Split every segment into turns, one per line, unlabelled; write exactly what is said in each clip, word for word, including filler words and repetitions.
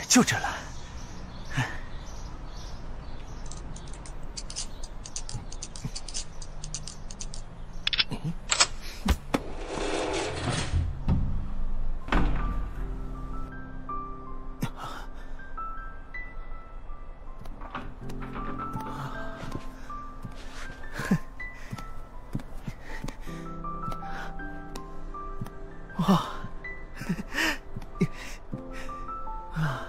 就这了。哇！啊！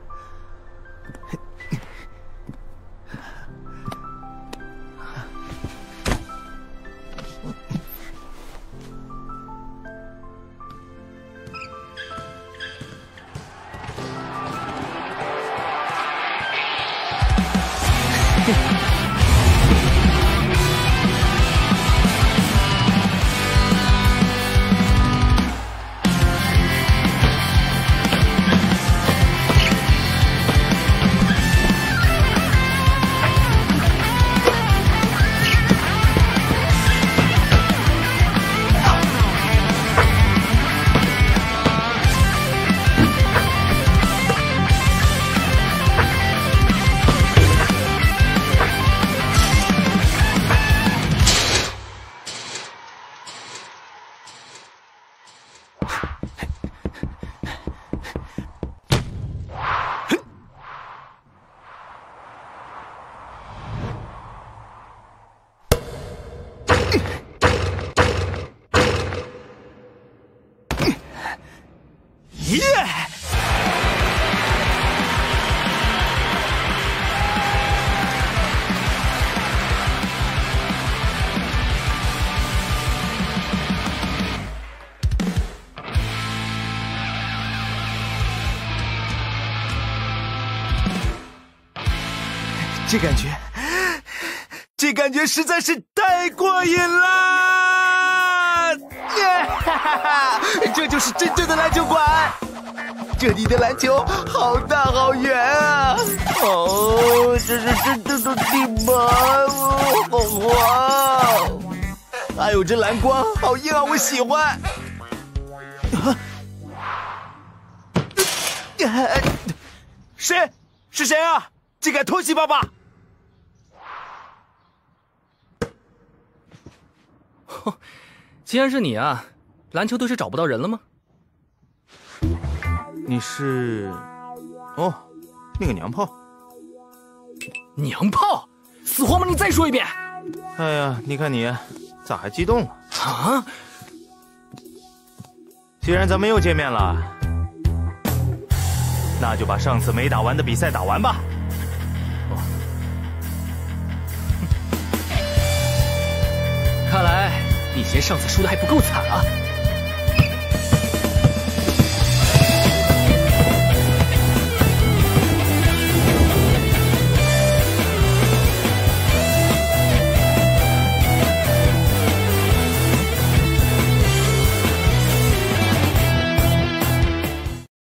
耶！这感觉，这感觉实在是太过瘾了！耶！哈哈哈，这就是真正的篮球馆。这里的篮球好大好圆啊！哦，这是真正的地板，好滑！还有这蓝光，好硬啊，我喜欢。啊！谁？是谁啊？竟敢偷袭爸爸！
哼，既然是你啊，篮球队是找不到人了吗？
你是……哦，那个娘炮。
娘炮？死活吗？你再说一遍！
哎呀，你看你，咋还激动了？
啊！
既然咱们又见面了，那就把上次没打完的比赛打完吧。哦，
看来你嫌上次输的还不够惨啊！